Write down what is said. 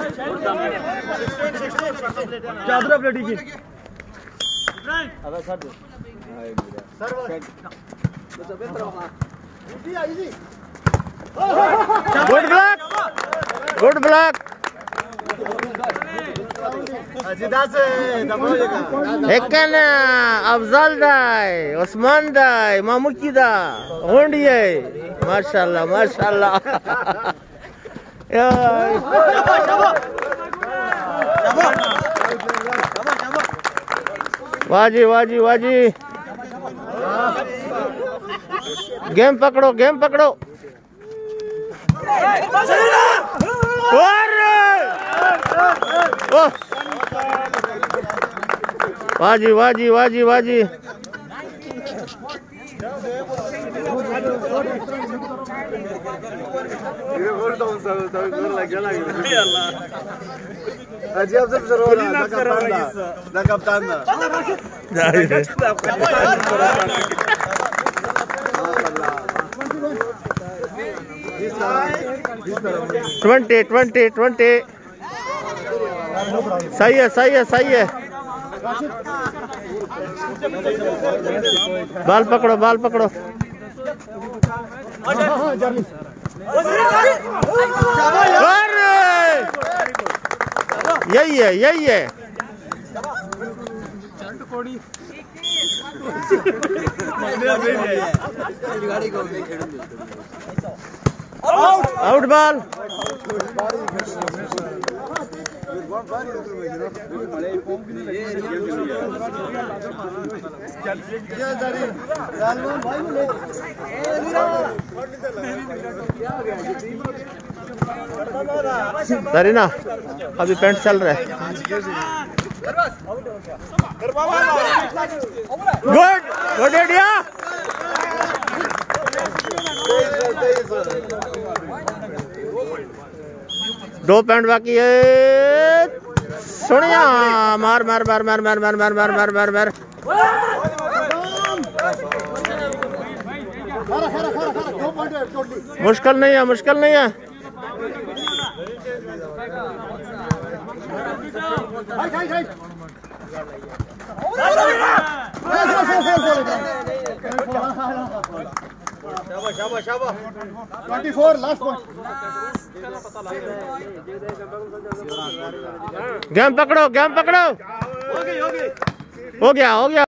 चादर प्लेटी की good block, good block. Ekan Afzal day, Osman day, Mamuki da, Hondi है, माशाल्लाह माशाल्लाह। वाजी वाजी वाजी। गेम पकड़ो, गेम पकड़ो। वाजी वाजी वाजी वाजी। Twenty twenty twenty. सही है सही है सही है। बाल पकड़ो बाल पकड़ो। यही है यही है। Out ball. सरीना अभी पेंट चल रहा है। Good good idea. दो पॉइंट बाकी है। सोनिया मार मार मार मार मार मार मार मार मार मार मार। मुश्किल नहीं है मुश्किल नहीं है। शाबाश शाबाश। 24 लास्ट पॉइंट। गेम पकड़ो गेम पकड़ो। हो गया हो गया।